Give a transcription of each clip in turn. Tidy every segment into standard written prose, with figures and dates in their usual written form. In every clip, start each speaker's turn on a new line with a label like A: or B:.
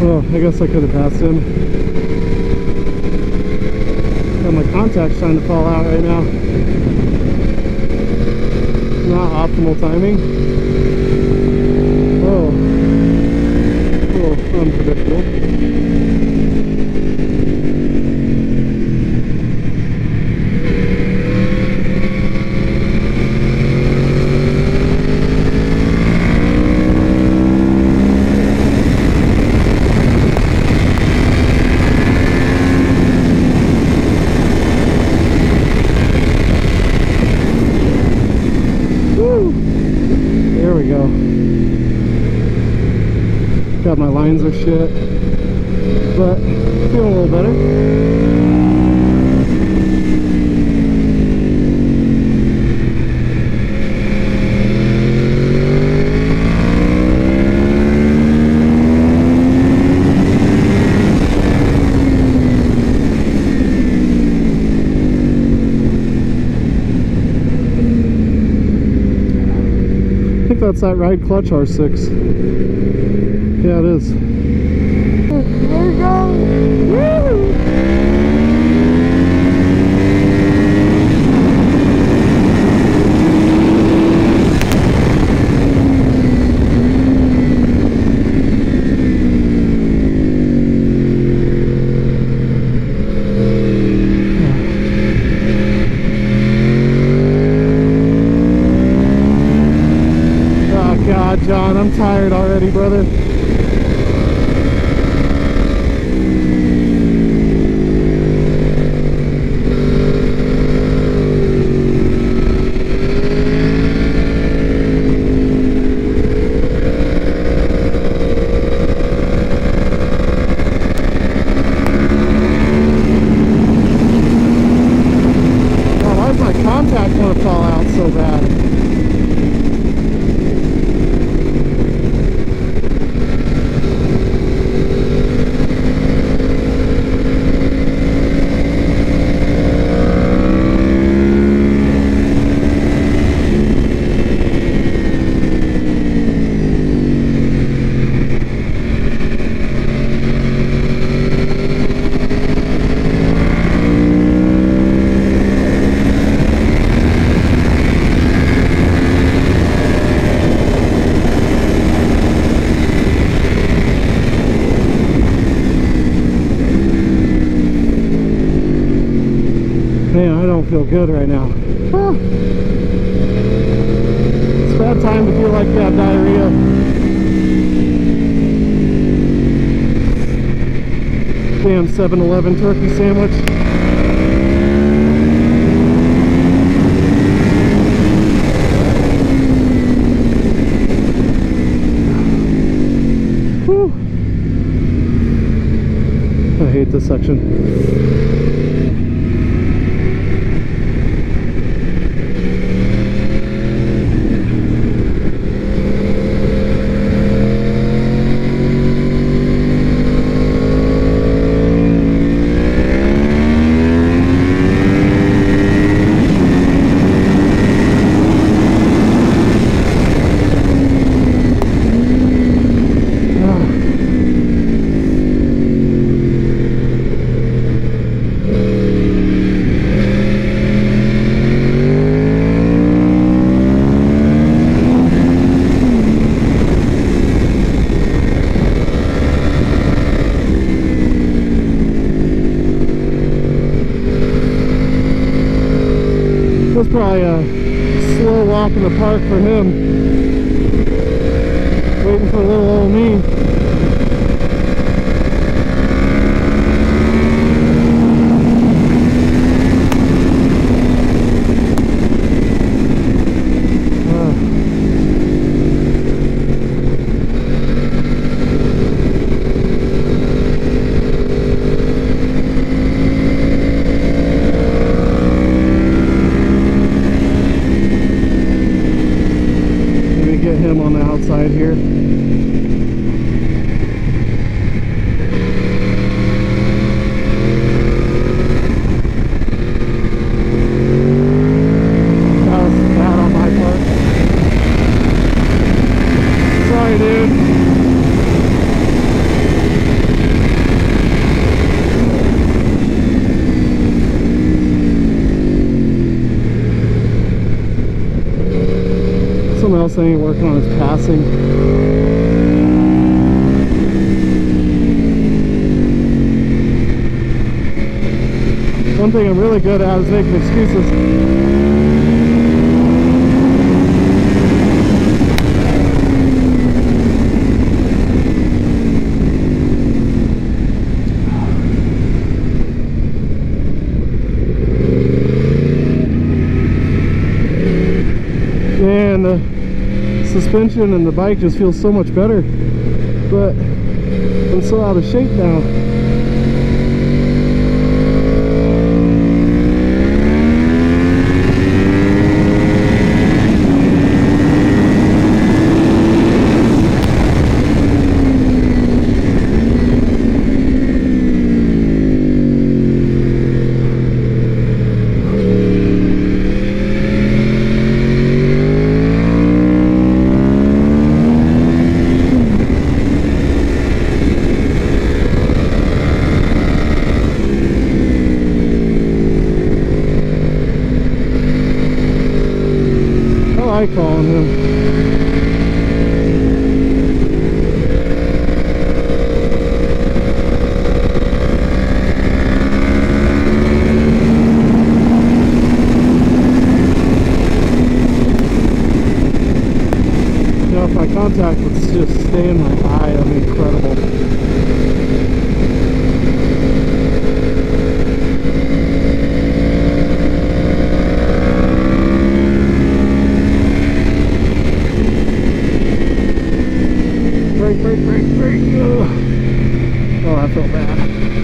A: Oh, I guess I could have passed him. Got my contact's trying to fall out right now. Not optimal timing. Oh, a little unpredictable. There we go. Got my lines of shit, but feeling a little better. That's that ride clutch R6. Yeah, it is. There you go. Woo! John, I'm tired already, brother. God, why does my contact want to fall out so bad? Man, I don't feel good right now. Ah. It's a bad time to feel like you have diarrhea. Damn 7-Eleven turkey sandwich. Whew. I hate this section. That's probably a slow walk in the park for him. Waiting for little old me. Get him on the outside here. guess I ain't working on his passing. One thing I'm really good at is making excuses. And the suspension and the bike just feels so much better, but I'm so out of shape now. I like calling him. You know, if my contact would just stay in my eye, that'd be incredible. Brake. Oh, I felt bad.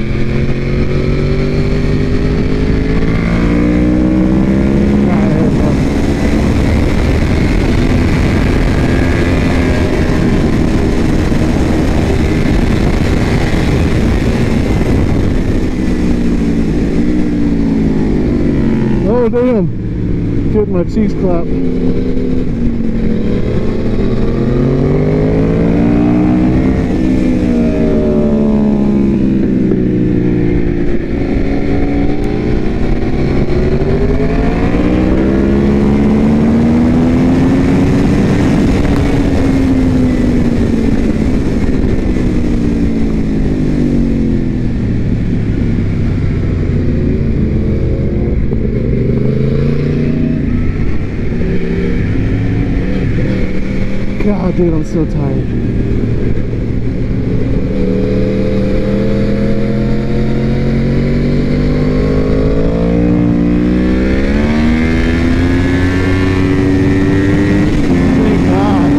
A: Oh, damn. Getting my cheeks clapped. God, dude, I'm so tired. Thank God.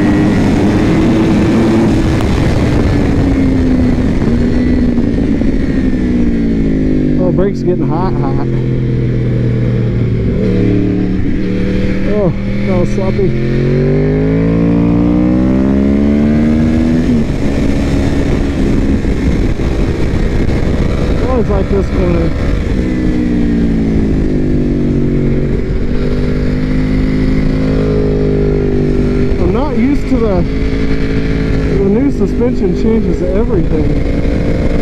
A: Oh, brake's getting hot. Oh, that was sloppy. Like this corner. I'm not used to the new suspension changes everything.